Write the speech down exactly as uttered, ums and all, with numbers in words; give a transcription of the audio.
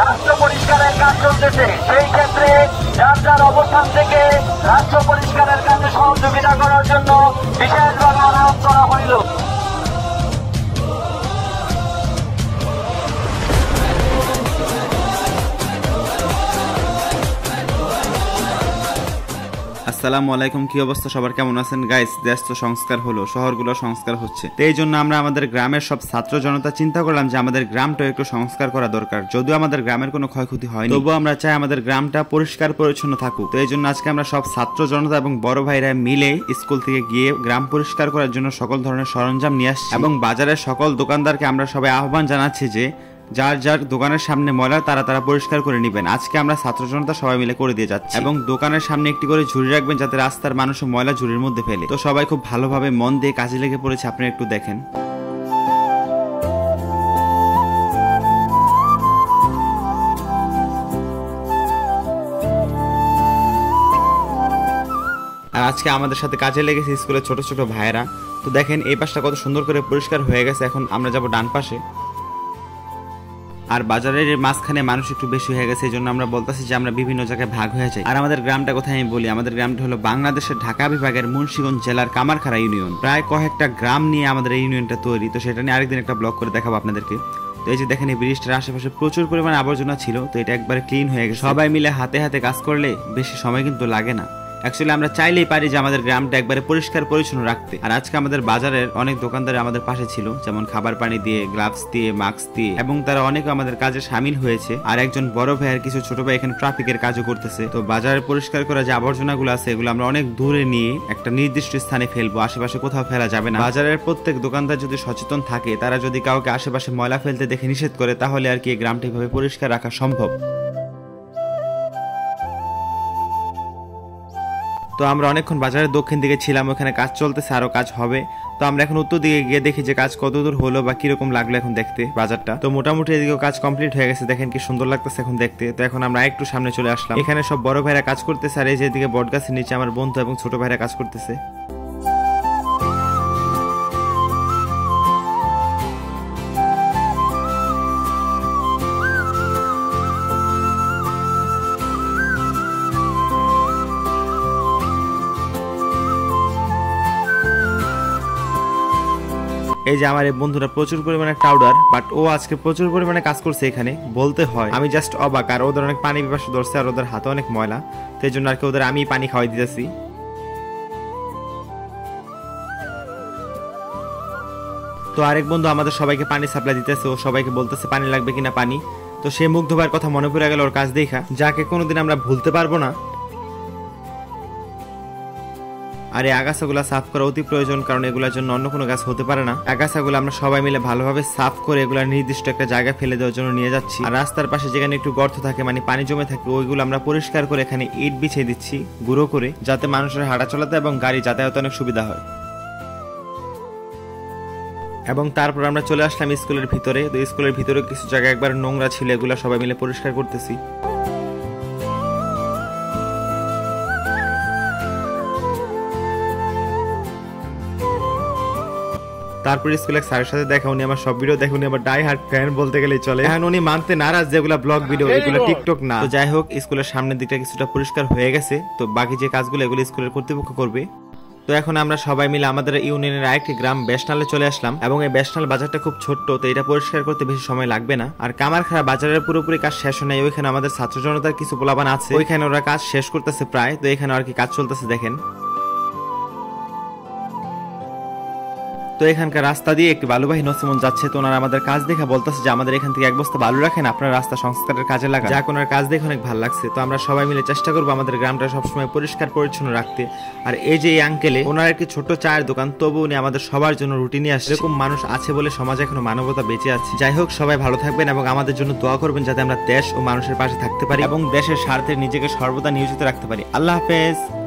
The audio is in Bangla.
রাষ্ট্র পরিষ্কারের কাজ চলতেছে। সেই ক্ষেত্রে যার যার অবস্থান থেকে রাষ্ট্র পরিষ্কারের কাজে সহযোগিতা করার জন্য বিশেষভাবে অনুরোধ করা হইল। আসসালামু আলাইকুম, কি অবস্থা সবার, কেমন আছেন গাইস? দেশ তো সংস্কার হলো, শহরগুলো সংস্কার হচ্ছে, তো এই জন্য আমরা আমাদের গ্রামের সব ছাত্র জনতা চিন্তা করলাম যে আমাদের গ্রামটা একটু সংস্কার করা দরকার। যদিও আমাদের গ্রামের কোনো ক্ষয়ক্ষতি হয়নি, তবুও আমরা চাই আমাদের গ্রামটা পরিষ্কার পরিচ্ছন্ন থাকুক। তো এই জন্য আজকে আমরা সব ছাত্র জনতা এবং বড় ভাইরা মিলে স্কুল থেকে গিয়ে গ্রাম পরিষ্কার করার জন্য সকল ধরনের সরঞ্জাম নিয়ে আসছি এবং বাজারের সকল দোকানদারকে আমরা সবাই আহ্বান জানাচ্ছি যে যার যার দোকানের সামনে ময়লা তারা তারা পরিষ্কার করে নেবেন। আজকে আমরা ছাত্র জনতা সবাই মিলে করে দিয়ে যাচ্ছি এবং দোকানের সামনে একটি করে ঝুড়ি রাখবেন যাতে রাস্তার মানুষ ময়লা ঝুড়ির মধ্যে ফেলে। তো সবাই খুব ভালোভাবে মন দিয়ে কাজে লেগে পড়েছে, আপনারা একটু দেখেন। আর আজকে আমাদের সাথে কাজে লেগেছে স্কুলের ছোট ছোট ভাইয়েরা। তো দেখেন এই পাশটা কত সুন্দর করে পরিষ্কার হয়ে গেছে। এখন আমরা যাব ডান পাশে। আর বাজারের মাঝখানে মানুষ একটু বেশি হয়ে গেছে, এই জন্য আমরা বলতেছি যে আমরা বিভিন্ন জায়গায় ভাগ হয়ে যাই। আর আমাদের গ্রামটা কোথায় আমি বলি, আমাদের গ্রামটা হলো বাংলাদেশের ঢাকা বিভাগের মুন্সিগঞ্জ জেলার কামারখাড়া ইউনিয়ন। প্রায় কয়েকটা গ্রাম নিয়ে আমাদের এই ইউনিয়নটা তৈরি। তো সেটা নিয়ে আরেকদিন একটা ব্লগ করে দেখাবো আপনাদেরকে। তো এই যে দেখেন এই ব্রিজটার আশেপাশে প্রচুর পরিমাণে আবর্জনা ছিল, তো এটা একবারে ক্লিন হয়ে গেছে। সবাই মিলে হাতে হাতে কাজ করলে বেশি সময় কিন্তু লাগে না। অ্যাকচুয়ালি আমরা চাইলেই পারি যে আমাদের গ্রামটা একবারে পরিষ্কার পরিচ্ছন্ন রাখতে। আর আজকে আমাদের বাজারের অনেক দোকানদার আমাদের পাশে ছিল, যেমন খাবার পানি দিয়ে, গ্লাভস দিয়ে, মাস্ক দিয়ে, এবং তারা অনেকে আমাদের কাজে সামিল হয়েছে। আর একজন বড় ভাই আর কিছু ছোট ভাই এখানে ট্রাফিকের কাজও করতেছে। তো বাজারে পরিষ্কার করা যে আবর্জনাগুলো আছে এগুলো আমরা অনেক দূরে নিয়ে একটা নির্দিষ্ট স্থানে ফেলবো, আশেপাশে কোথাও ফেলা যাবে না। বাজারের প্রত্যেক দোকানদার যদি সচেতন থাকে, তারা যদি কাউকে আশেপাশে ময়লা ফেলতে দেখে নিষেধ করে, তাহলে আর কি এই গ্রামটা এভাবে পরিষ্কার রাখা সম্ভব। তো আমরা অনেকক্ষণ বাজারের দক্ষিণ দিকে ছিলাম, ওখানে কাজ চলতেছে, আরো কাজ হবে। তো আমরা এখন উত্তর দিকে গিয়ে দেখি যে কাজ কত দূর হলো বা কিরকম লাগলো এখন দেখতে বাজারটা। তো মোটামুটি এদিকেও কাজ কমপ্লিট হয়ে গেছে, দেখেন কি সুন্দর লাগতেছে এখন দেখতে। তো এখন আমরা একটু সামনে চলে আসলাম, এখানে সব বড় ভাইরা কাজ করতেছে, আর এই যে এদিকে বট গাছের নিচে আমার বন্ধু এবং ছোট ভাইরা কাজ করতেছে। এই যে আমার এই বন্ধুরা প্রচুর পরিমাণে টাউডার, বাট ও আজকে প্রচুর পরিমাণে কাজ করছে এখানে, বলতে হয় আমি জাস্ট অবাক। আর ওদের অনেক পানি পিপাসা ধরছে, আর ওদের হাতে অনেক ময়লা, তো এই জন্য আর কি ওদের আমি পানি খাওয়াই দিতেছি। তো আরেক বন্ধু আমাদের সবাইকে পানি সাপ্লাই দিতেছে, ও সবাইকে বলতেছে পানি লাগবে কিনা পানি। তো সে মুগ্ধ ভাইয়ের কথা মনে পড়ে গেল ওর কাজ দেখা, যাকে কোনোদিন আমরা ভুলতে পারবো না। আর এই আগাছাগুলা সাফ করা অতি প্রয়োজন, কারণ এগুলোর জন্য অন্য কোনো গাছ হতে পারে না। আগাছাগুলো আমরা সবাই মিলে ভালোভাবে সাফ করে এগুলা নির্দিষ্ট একটা জায়গায় ফেলে দেওয়ার জন্য নিয়ে যাচ্ছি। আর রাস্তার পাশে যেখানে একটু গর্ত থাকে, মানে পানি জমে থাকে, ওইগুলো আমরা পরিষ্কার করে এখানে ইট বিছিয়ে দিচ্ছি গুঁড়ো করে, যাতে মানুষের হাঁটা চলাতে এবং গাড়ি যাতায়াতে অনেক সুবিধা হয়। এবং তারপর আমরা চলে আসলাম স্কুলের ভিতরে। তো স্কুলের ভিতরে কিছু জায়গা একবার নোংরা ছিল, এগুলো সবাই মিলে পরিষ্কার করতেছি। তারপর স্কুলের স্যারের সাথে দেখা, উনি আমার সব ভিডিও দেখে, উনি আমার ডাই হার্ট ফ্যান বলতে গেলেই চলে। এখন উনি মানতে নারাজ যেগুলো ব্লগ ভিডিও, এগুলো টিকটক না। তো যাই হোক, স্কুলের সামনের দিকটা কিছুটা পরিষ্কার হয়ে গেছে। তো বাকি যে কাজগুলো এগুলো স্কুলের কর্তৃপক্ষ করবে। তো এখন আমরা সবাই মিলে আমাদের ইউনিয়নের আরেকটি গ্রাম বেশনালে চলে আসলাম, এবং এই বেশনাল বাজারটা খুব ছোট্ট, তো এটা পরিষ্কার করতে বেশি সময় লাগবে না। আর কামারখাড়া বাজারের পুরোপুরি কাজ শেষ হয় নাই, ওইখানে আমাদের ছাত্র জনতার কিছু পোলাপান আছে, ওইখানে ওরা কাজ শেষ করতেছে প্রায়। তো এখানে আর কি কাজ চলতেছে দেখেন। তো এখানকার রাস্তা দিয়ে একটি বালুবাহী নসিমন যাচ্ছে, তো ওনারা আমাদের কাজ দেখে বলতেছে যে আমাদের এখান থেকে এক বস্তা বালু রাখেন, আপনার রাস্তা সংস্কারের কাজে লাগা। যা ওনার কাজ দেখে অনেক ভালো লাগছে। তো আমরা সবাই মিলে চেষ্টা করবো আমাদের গ্রামটা সবসময় পরিষ্কার পরিচ্ছন্ন রাখতে। আর এই যে এই আঙ্কেলে, ওনার একটি ছোট্ট চায়ের দোকান, তবু উনি আমাদের সবার জন্য রুটি নিয়ে আসে। এরকম মানুষ আছে বলে সমাজে এখনো মানবতা বেঁচে আছে। যাই হোক, সবাই ভালো থাকবেন এবং আমাদের জন্য দোয়া করবেন যাতে আমরা দেশ ও মানুষের পাশে থাকতে পারি এবং দেশের স্বার্থে নিজেকে সর্বদা নিয়োজিত রাখতে পারি। আল্লাহ হাফেজ।